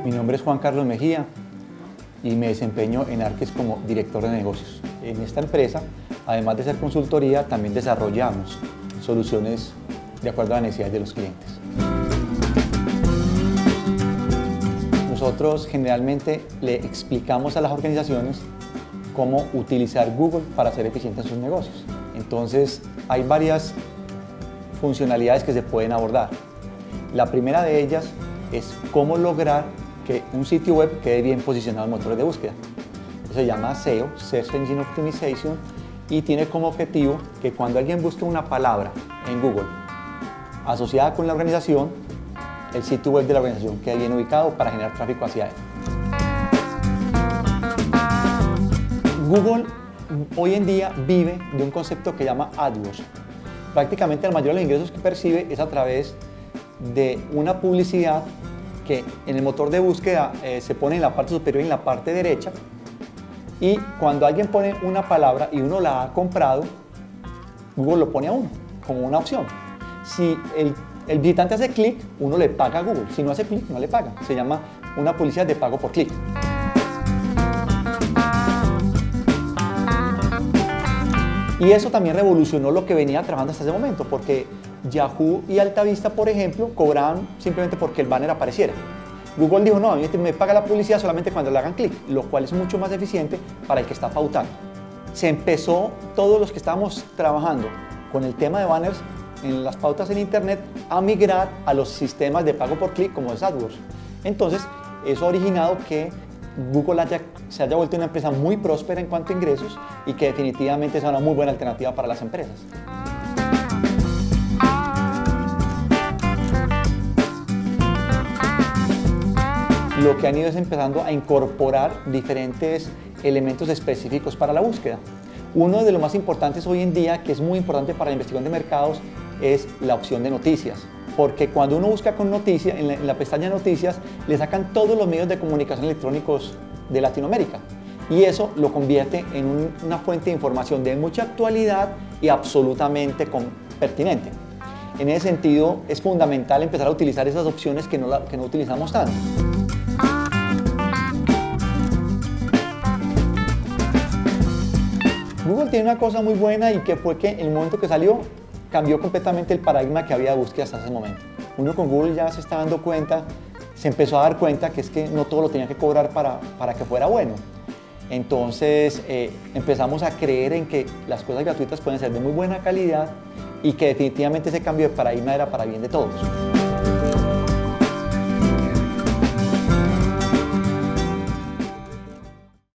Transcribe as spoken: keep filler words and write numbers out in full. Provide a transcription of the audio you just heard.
Mi nombre es Juan Carlos Mejía y me desempeño en Arques como director de negocios. En esta empresa, además de ser consultoría, también desarrollamos soluciones de acuerdo a las necesidades de los clientes. Nosotros generalmente le explicamos a las organizaciones cómo utilizar Google para ser eficientes en sus negocios. Entonces, hay varias funcionalidades que se pueden abordar. La primera de ellas es cómo lograr que un sitio web quede bien posicionado en motores de búsqueda. Eso se llama S E O, Search Engine Optimization, y tiene como objetivo que cuando alguien busque una palabra en Google asociada con la organización, el sitio web de la organización quede bien ubicado para generar tráfico hacia él. Google hoy en día vive de un concepto que llama AdWords. Prácticamente la mayoría de los ingresos que percibe es a través de una publicidad que en el motor de búsqueda eh, se pone en la parte superior y en la parte derecha, y cuando alguien pone una palabra y uno la ha comprado, Google lo pone a uno como una opción. Si el, el visitante hace clic, uno le paga a Google. Si no hace clic, no le paga. Se llama una publicidad de pago por clic. Y eso también revolucionó lo que venía trabajando hasta ese momento, porque Yahoo y Altavista, por ejemplo, cobraban simplemente porque el banner apareciera. Google dijo, no, a mí me paga la publicidad solamente cuando le hagan clic, lo cual es mucho más eficiente para el que está pautando. Se empezó, todos los que estábamos trabajando con el tema de banners en las pautas en Internet, a migrar a los sistemas de pago por clic como es AdWords. Entonces, eso ha originado que Google haya, se haya vuelto una empresa muy próspera en cuanto a ingresos y que definitivamente es una muy buena alternativa para las empresas. Lo que han ido es empezando a incorporar diferentes elementos específicos para la búsqueda. Uno de los más importantes hoy en día, que es muy importante para la investigación de mercados, es la opción de noticias. Porque cuando uno busca con noticias, en la, en la pestaña noticias, le sacan todos los medios de comunicación electrónicos de Latinoamérica. Y eso lo convierte en un, una fuente de información de mucha actualidad y absolutamente con, pertinente. En ese sentido, es fundamental empezar a utilizar esas opciones que no, la, que no utilizamos tanto. Google tiene una cosa muy buena, y que fue que en el momento que salió, cambió completamente el paradigma que había de búsqueda hasta ese momento. Uno con Google ya se está dando cuenta, se empezó a dar cuenta que es que no todo lo tenía que cobrar para, para que fuera bueno. Entonces eh, empezamos a creer en que las cosas gratuitas pueden ser de muy buena calidad y que definitivamente ese cambio de paradigma era para bien de todos.